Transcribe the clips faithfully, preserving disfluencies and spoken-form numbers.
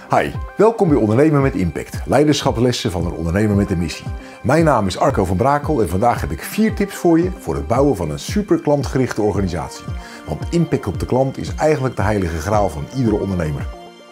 Hi, welkom bij Ondernemen met Impact, leiderschapslessen van een ondernemer met een missie. Mijn naam is Arco van Brakel en vandaag heb ik vier tips voor je voor het bouwen van een super klantgerichte organisatie. Want impact op de klant is eigenlijk de heilige graal van iedere ondernemer.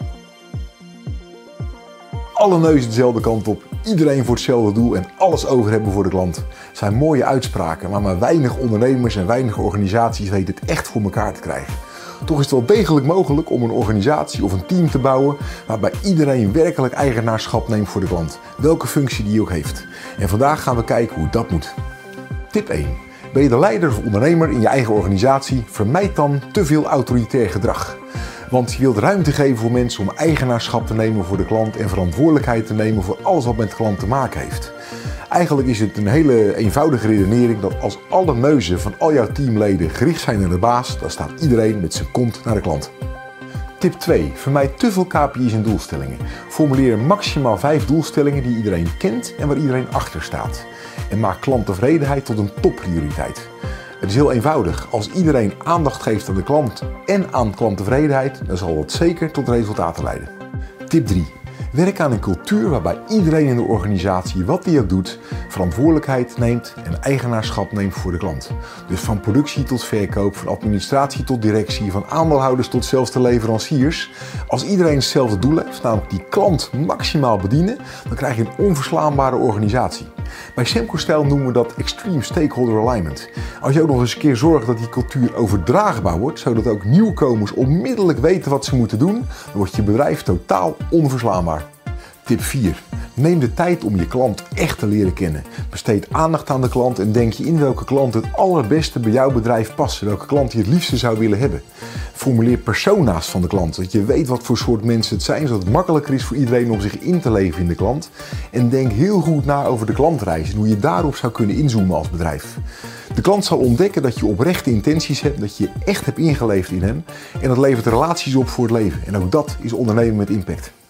Alle neuzen dezelfde kant op, iedereen voor hetzelfde doel en alles over hebben voor de klant. Dat zijn mooie uitspraken, maar maar weinig ondernemers en weinig organisaties weten het echt voor elkaar te krijgen. Toch is het wel degelijk mogelijk om een organisatie of een team te bouwen waarbij iedereen werkelijk eigenaarschap neemt voor de klant, welke functie die ook heeft. En vandaag gaan we kijken hoe dat moet. Tip één. Ben je de leider of ondernemer in je eigen organisatie? Vermijd dan te veel autoritair gedrag. Want je wilt ruimte geven voor mensen om eigenaarschap te nemen voor de klant en verantwoordelijkheid te nemen voor alles wat met de klant te maken heeft. Eigenlijk is het een hele eenvoudige redenering dat als alle neuzen van al jouw teamleden gericht zijn naar de baas, dan staat iedereen met zijn kont naar de klant. Tip twee. Vermijd te veel K P I's en doelstellingen. Formuleer maximaal vijf doelstellingen die iedereen kent en waar iedereen achter staat. En maak klanttevredenheid tot een topprioriteit. Het is heel eenvoudig. Als iedereen aandacht geeft aan de klant en aan klanttevredenheid, dan zal dat zeker tot resultaten leiden. Tip drie. Werk aan een cultuur waarbij iedereen in de organisatie, wat die ook doet, verantwoordelijkheid neemt en eigenaarschap neemt voor de klant. Dus van productie tot verkoop, van administratie tot directie, van aandeelhouders tot zelfs de leveranciers. Als iedereen hetzelfde doel heeft, namelijk die klant maximaal bedienen, dan krijg je een onverslaanbare organisatie. Bij Semco-stijl noemen we dat Extreme Stakeholder Alignment. Als je ook nog eens een keer zorgt dat die cultuur overdraagbaar wordt, zodat ook nieuwkomers onmiddellijk weten wat ze moeten doen, dan wordt je bedrijf totaal onverslaanbaar. Tip vier. Neem de tijd om je klant echt te leren kennen. Besteed aandacht aan de klant en denk je in welke klant het allerbeste bij jouw bedrijf past. Welke klant je het liefste zou willen hebben. Formuleer persona's van de klant, zodat je weet wat voor soort mensen het zijn, zodat het makkelijker is voor iedereen om zich in te leven in de klant. En denk heel goed na over de klantreis en hoe je daarop zou kunnen inzoomen als bedrijf. De klant zal ontdekken dat je oprechte intenties hebt, dat je echt hebt ingeleefd in hem en dat levert relaties op voor het leven. En ook dat is ondernemen met impact.